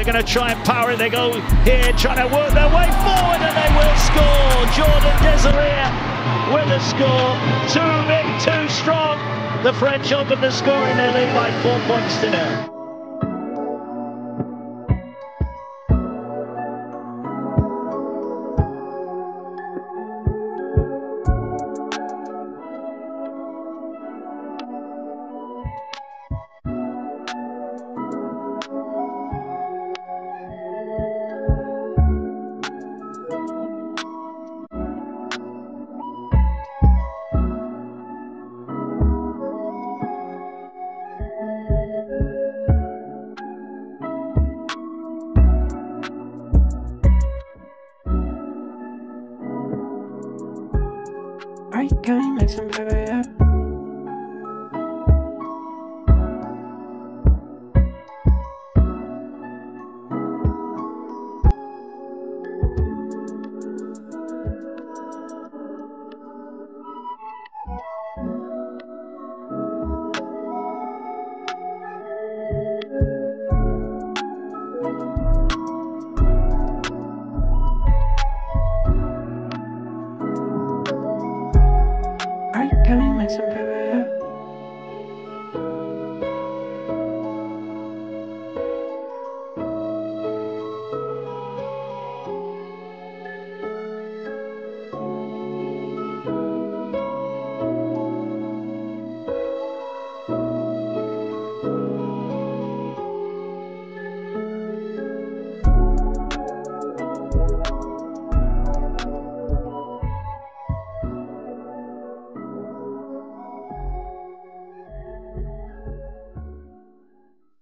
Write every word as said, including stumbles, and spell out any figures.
going to try and power it. They go here, trying to work their way forward, and they will score. Jordan Dezaria with a score. Too big, too strong. The French open the score in their lead by four points to nil.